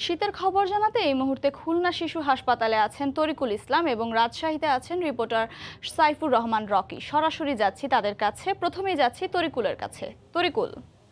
শীতের খবর জানাতে এই মুহূর্তে খুলনা শিশু হাসপাতালে আছেন তরিকুল ইসলাম এবং রাজশাহীতে আছেন রিপোর্টার সাইফুর রহমান রকি। সরাসরি যাচ্ছি তাদের কাছে। প্রথমেই যাচ্ছি তরিকুলের কাছে। তরিকুল,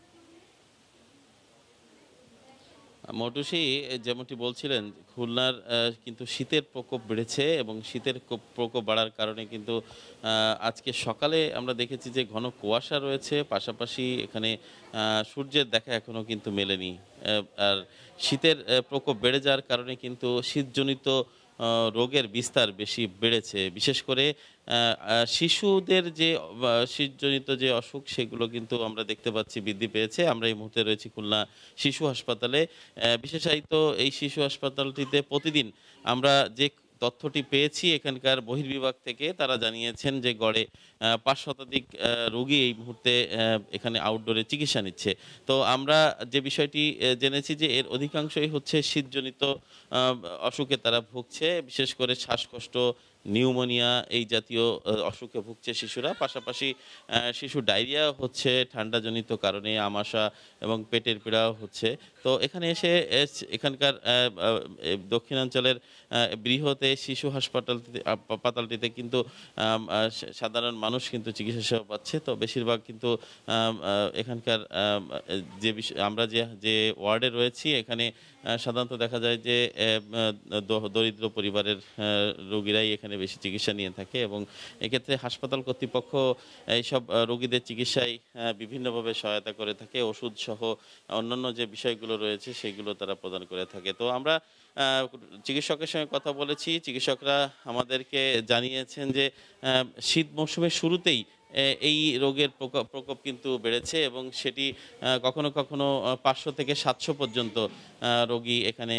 মৌটুসী যেমনটি বলছিলেন, খুলনার কিন্তু শীতের প্রকোপ বেড়েছে এবং শীতের প্রকোপ বাড়ার কারণে কিন্তু আজকে সকালে আমরা দেখেছি যে ঘন কুয়াশা রয়েছে, পাশাপাশি এখানে সূর্যের দেখা এখনও কিন্তু মেলেনি। আর শীতের প্রকোপ বেড়ে যাওয়ার কারণে কিন্তু শীতজনিত রোগের বিস্তার বেশি বেড়েছে। বিশেষ করে শিশুদের যে শীতজনিত যে অসুখ, সেগুলো কিন্তু আমরা দেখতে পাচ্ছি বৃদ্ধি পেয়েছে। আমরা এই মুহূর্তে রয়েছি খুলনা শিশু হাসপাতালে। বিশেষায়িত এই শিশু হাসপাতালটিতে প্রতিদিন আমরা যে তথ্যটি পেয়েছি এখানকার বহির্বিভাগ থেকে, তারা জানিয়েছেন যে গড়ে ৫ শতাধিক রোগী এই মুহূর্তে এখানে আউটডোরে চিকিৎসা নিচ্ছে। তো আমরা যে বিষয়টি জেনেছি যে এর অধিকাংশই হচ্ছে শীতজনিত অসুখে তারা ভুগছে। বিশেষ করে শ্বাসকষ্ট, নিউমোনিয়া এই জাতীয় অসুখে ভুগছে শিশুরা। পাশাপাশি শিশু ডায়রিয়া হচ্ছে ঠান্ডাজনিত কারণে, আমাশা এবং পেটের পীড়াও হচ্ছে। তো এখানে এসে এখানকার দক্ষিণাঞ্চলের বৃহৎ এই শিশু হাসপাতালটিতে কিন্তু সাধারণ মানুষ কিন্তু চিকিৎসা সেবা পাচ্ছে। তো বেশিরভাগ কিন্তু এখানকার যে আমরা যে ওয়ার্ডে রয়েছি, এখানে সাধারণত দেখা যায় যে দরিদ্র পরিবারের রোগীরাই এখানে বেশি চিকিৎসা নিয়ে থাকে এবং এক্ষেত্রে হাসপাতাল কর্তৃপক্ষ এইসব রোগীদের চিকিৎসায় বিভিন্নভাবে সহায়তা করে থাকে। ওষুধ সহ অন্যান্য যে বিষয়গুলো রয়েছে সেগুলো তারা প্রদান করে থাকে। তো আমরা চিকিৎসকের সঙ্গে কথা বলেছি। চিকিৎসকরা আমাদেরকে জানিয়েছেন যে শীত মৌসুমের শুরুতেই এই রোগের প্রকোপ কিন্তু বেড়েছে এবং সেটি কখনো কখনো ৫০০ থেকে ৭০০ পর্যন্ত রোগী এখানে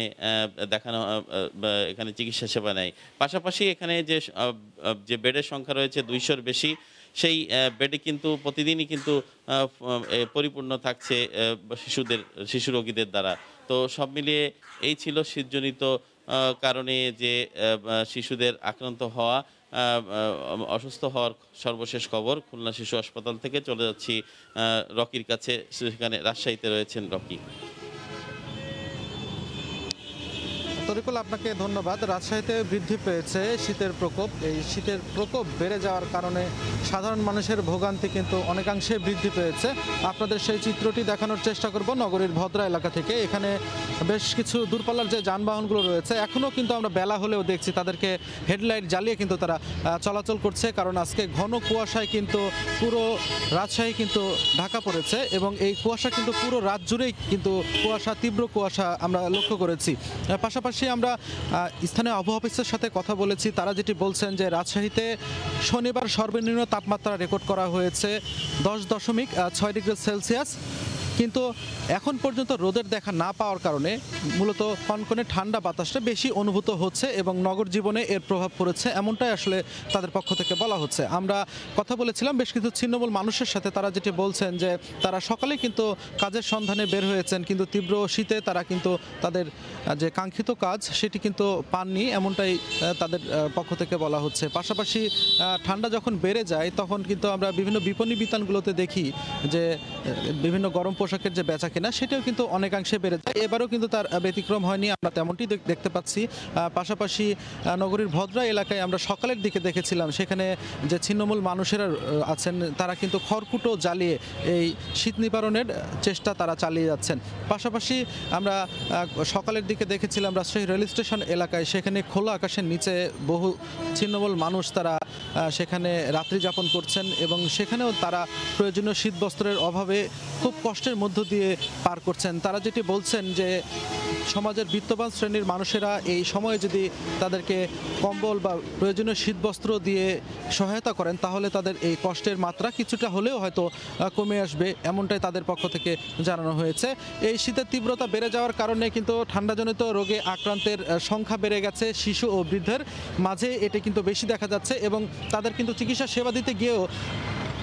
এখানে চিকিৎসা সেবা নেয়। পাশাপাশি এখানে যে বেডের সংখ্যা রয়েছে ২০০-র বেশি, সেই বেডে কিন্তু প্রতিদিনই কিন্তু পরিপূর্ণ থাকছে শিশু রোগীদের দ্বারা। তো সব মিলিয়ে এই ছিল শীতজনিত কারণে যে শিশুদের আক্রান্ত হওয়া, অসুস্থ হওয়ার সর্বশেষ খবর। খুলনা শিশু হাসপাতাল থেকে চলে যাচ্ছি রকির কাছে, সেখানে রাজশাহীতে রয়েছেন রকি। তরিকুল, আপনাকে ধন্যবাদ। রাজশাহীতে বৃদ্ধি পেয়েছে শীতের প্রকোপ। এই শীতের প্রকোপ বেড়ে যাওয়ার কারণে সাধারণ মানুষের ভোগান্তি কিন্তু অনেকাংশে বৃদ্ধি পেয়েছে। আপনাদের সেই চিত্রটি দেখানোর চেষ্টা করব নগরীর ভদ্রা এলাকা থেকে। এখানে বেশ কিছু দূরপাল্লার যে যানবাহনগুলো রয়েছে, এখনও কিন্তু আমরা বেলা হলেও দেখছি তাদেরকে হেডলাইট জ্বালিয়ে কিন্তু তারা চলাচল করছে, কারণ আজকে ঘন কুয়াশায় কিন্তু পুরো রাজশাহী কিন্তু ঢাকা পড়েছে এবং এই কুয়াশা কিন্তু পুরো রাত জুড়েই কিন্তু তীব্র কুয়াশা আমরা লক্ষ্য করেছি। পাশাপাশি আমরা স্থানীয় আবহাওয়া অফিসের সাথে কথা বলেছি। তারা যেটি বলছেন যে রাজশাহীতে শনিবার সর্বনিম্ন তাপমাত্রা রেকর্ড করা হয়েছে 10.6 ডিগ্রি সেলসিয়াস, কিন্তু এখন পর্যন্ত রোদের দেখা না পাওয়ার কারণে মূলত কনকনে ঠান্ডা বাতাসটা বেশি অনুভূত হচ্ছে এবং নগর জীবনে এর প্রভাব পড়েছে, এমনটাই আসলে তাদের পক্ষ থেকে বলা হচ্ছে। আমরা কথা বলেছিলাম বেশ কিছু ছিন্নমূল মানুষের সাথে। তারা যেটি বলছেন যে তারা সকালে কিন্তু কাজের সন্ধানে বের হয়েছেন, কিন্তু তীব্র শীতে তারা কিন্তু তাদের যে কাঙ্ক্ষিত কাজ সেটি কিন্তু পাননি, এমনটাই তাদের পক্ষ থেকে বলা হচ্ছে। পাশাপাশি ঠান্ডা যখন বেড়ে যায় তখন কিন্তু আমরা বিভিন্ন বিপণী বিতানগুলোতে দেখি যে বিভিন্ন গরম পোশাকের যে বেচা কেনা সেটাও কিন্তু অনেকাংশে বেড়ে যায়। এবারও কিন্তু তার ব্যতিক্রম হয়নি, আমরা তেমনটি দেখতে পাচ্ছি। পাশাপাশি নগরীর ভদ্রা এলাকায় আমরা সকালের দিকে দেখেছিলাম, সেখানে যে ছিন্নমূল মানুষেরা আছেন তারা কিন্তু খড়কুটো জ্বালিয়ে এই শীত নিবারণের চেষ্টা তারা চালিয়ে যাচ্ছেন। পাশাপাশি আমরা সকালের দিকে দেখেছিলাম রাজশাহী রেল স্টেশন এলাকায়, সেখানে খোলা আকাশের নিচে বহু ছিন্নমূল মানুষ তারা সেখানে রাত্রি যাপন করছেন এবং সেখানেও তারা প্রয়োজনীয় শীতবস্ত্রের অভাবে খুব কষ্টের মধ্য দিয়ে পার করছেন। তারা যেটি বলছেন যে সমাজের বিত্তবান শ্রেণীর মানুষেরা এই সময়ে যদি তাদেরকে কম্বল বা প্রয়োজনীয় শীতবস্ত্র দিয়ে সহায়তা করেন তাহলে তাদের এই কষ্টের মাত্রা কিছুটা হলেও হয়তো কমে আসবে, এমনটাই তাদের পক্ষ থেকে জানানো হয়েছে। এই শীতের তীব্রতা বেড়ে যাওয়ার কারণে কিন্তু ঠান্ডাজনিত রোগে আক্রান্তের সংখ্যা বেড়ে গেছে। শিশু ও বৃদ্ধের মাঝে এটি কিন্তু বেশি দেখা যাচ্ছে এবং তাদের কিন্তু চিকিৎসা সেবা দিতে গিয়েও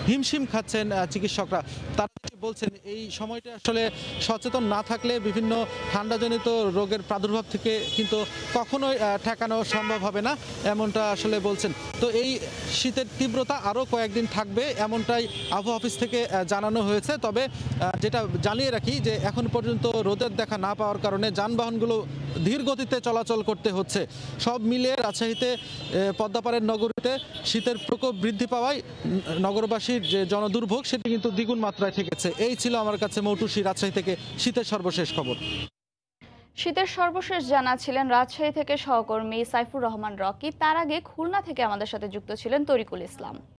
হিমশিম খাচ্ছেন চিকিৎসকরা। তারা বলছেন এই সময়টা আসলে সচেতন না থাকলে বিভিন্ন ঠান্ডাজনিত রোগের প্রাদুর্ভাব থেকে কিন্তু কখনোই ঠেকানো সম্ভব হবে না, এমনটা আসলে বলছেন। তো এই শীতের তীব্রতা আরও কয়েকদিন থাকবে এমনটাই আবহাওয়া অফিস থেকে জানানো হয়েছে। তবে যেটা জানিয়ে রাখি যে এখন পর্যন্ত রোদের দেখা না পাওয়ার কারণে যানবাহনগুলো ধীর গতিতে চলাচল করতে হচ্ছে। সব মিলিয়ে রাজশাহীতে পদ্মাপাড়ের নগরীতে শীতের প্রকোপ বৃদ্ধি পাওয়ায় নগরবাসীর যে জনদুর্ভোগ সেটি কিন্তু দ্বিগুণ মাত্রায় থেকেছে। এই ছিল আমার কাছে মৌটুসী রাজশাহী থেকে শীতের সর্বশেষ খবর। শীতের সর্বশেষ জানাচ্ছিলেন রাজশাহী থেকে সহকর্মী সাইফুর রহমান রকি। তার আগে খুলনা থেকে আমাদের সাথে যুক্ত ছিলেন তরিকুল ইসলাম।